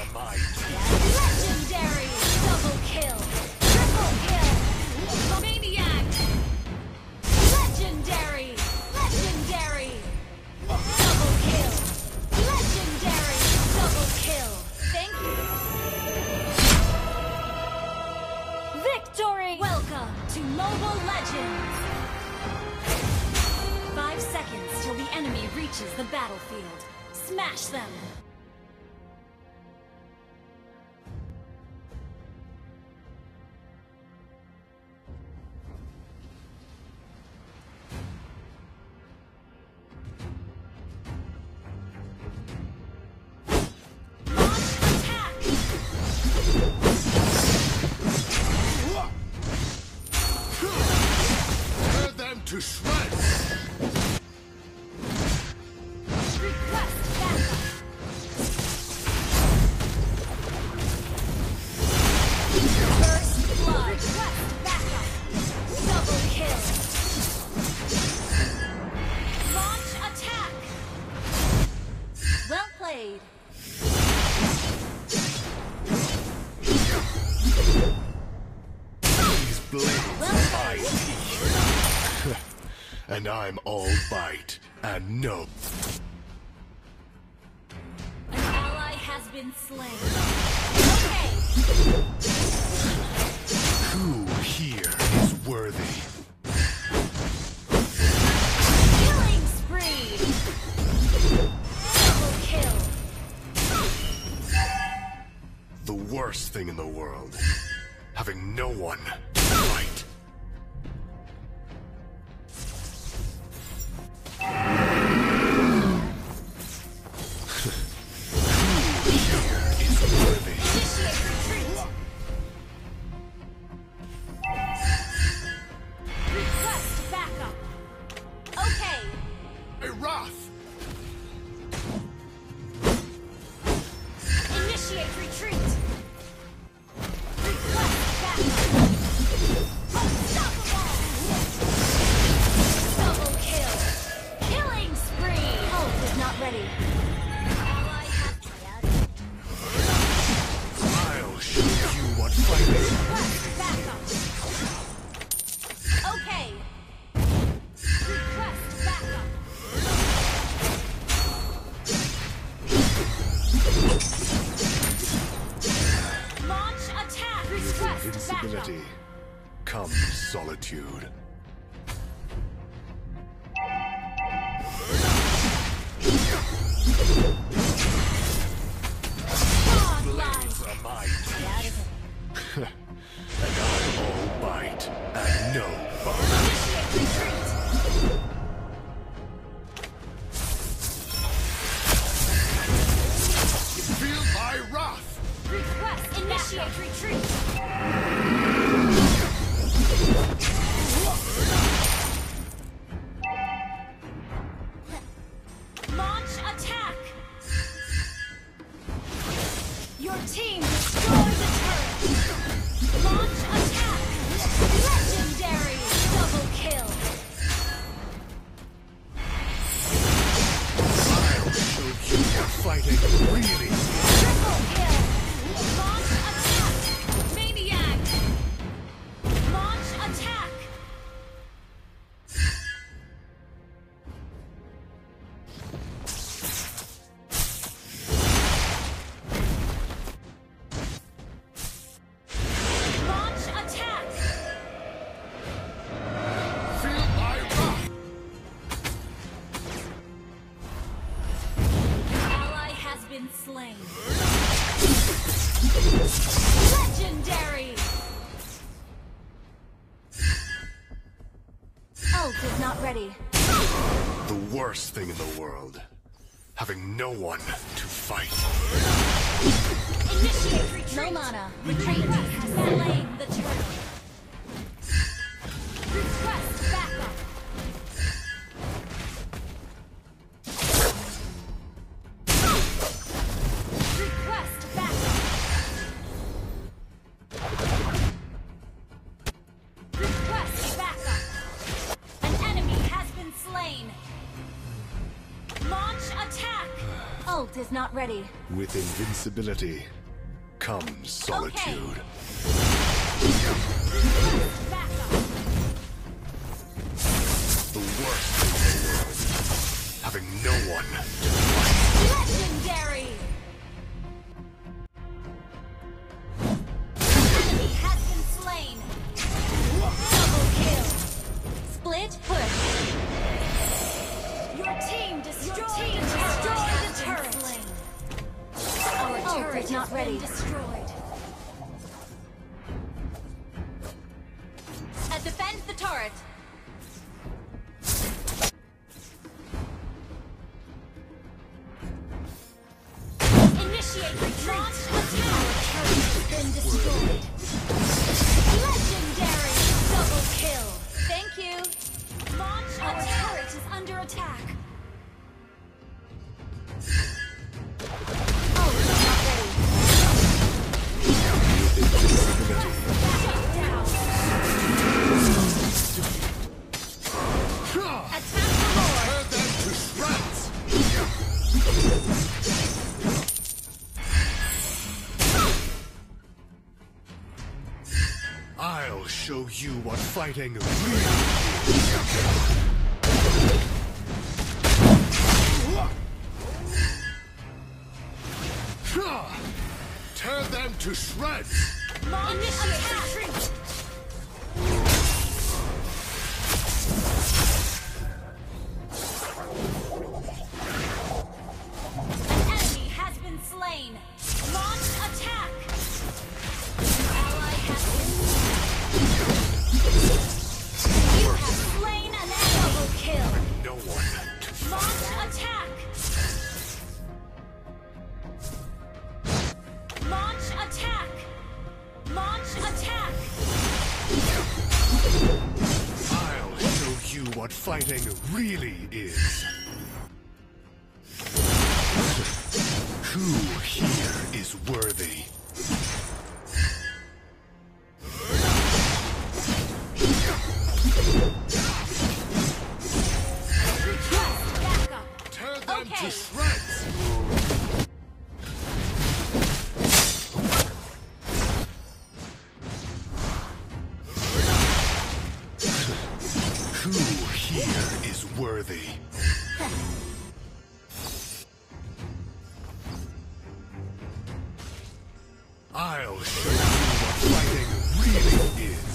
my Legendary! Double kill! Triple kill! Maniac! Legendary! Legendary! Double kill! Legendary! Double kill! Thank you! Victory! Welcome to Mobile Legends! 5 seconds till the enemy reaches the battlefield. Smash them! to shreds! Request backup! First blood! Request backup! Double kill! Launch attack! Well played! These blades Well are played! and I'm all bite and no. An ally has been slain. Okay! Who here is worthy? Killing spree! Double kill! The worst thing in the world. Having no one to fight. Who here is worthy? Initiate retreat! Request backup! Okay! A wrath! Initiate retreat! Request backup! Unstoppable! Double kill! Killing spree! Ult is not ready. Ally has I'll show you what fighting is. Request backup! Okay! Request backup! Launch attack! With Request invincibility backup! comes solitude. Godlike! Are mine. And I'm all bite and no bite. Initiate retreat! Feel my wrath! Request initiate retreat! Launch attack! Your team destroyed the turret! Launch attack! Legendary! Double kill! I'll show you what fighting really is. Triple kill! Launch attack! Maniac! Launch attack! Launch attack! Feel my wrath! Ally has been slain. Legendary! Ult is not ready. The worst thing in the world. Having no one to fight. Initiate retreat. No mana. Retreat has slain the turtle. Request backup. Request backup. Request backup. An enemy has been slain. Launch attack. Ult is not ready. With invincibility comes solitude. Back up. The worst thing in the world. Having no one to fight. Legendary! Enemy has been slain. Double kill. Split push. Your team destroyed the turret. Our turret is not ready. Destroyed. Defend the turret. Initiate retreat. Attack. Turret has been destroyed. Legendary double kill. Thank you. Launch. Our turret is under attack. Oh, it's not ready. Shut down. Attack the Lord. Tear them to shreds. I'll show you what fighting really is. Tear them to shreds. Initiate retreat. An enemy has been slain. Launch attack. Ally has been You have slain an double kill. No one to Launch attack. Launch attack. Launch attack. I'll show you what fighting really is. Who here is worthy? Request backup. Tear them Okay. to shreds. Who here is worthy? I'll show you what fighting really is.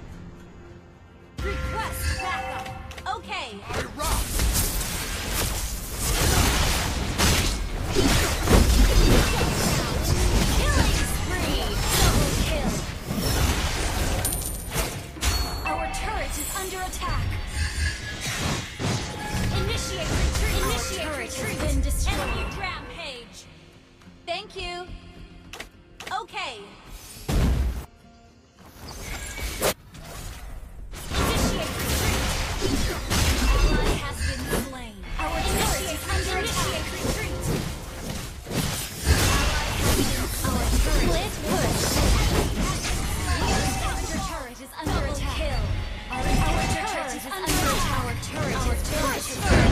Request backup. Okay. I rock! Killing spree. Double kill. Our turret is under attack. Initiate retreat. Initiate retreat. Been destroyed. Enemy rampage. Thank you. Okay. Initiate retreat. Ally has been slain. Our turret is under attack. Retreat. Ally has been our turret. Split push. Our scavenger turret is under attack. Our turret is under attack. Our turret is destroyed.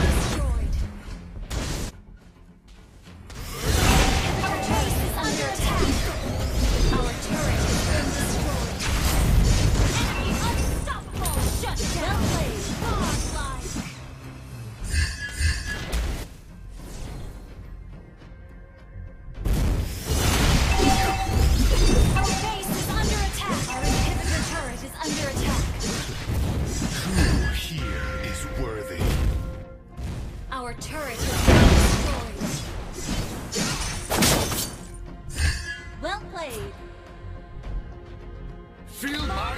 Our turret is under attack. Our turret has been destroyed. Enemy unstoppable. Shut down. Godlike. Our base is under attack. Our inhibitor turret is under attack. Who here is worthy? Our turret has been destroyed. Well played. Feel my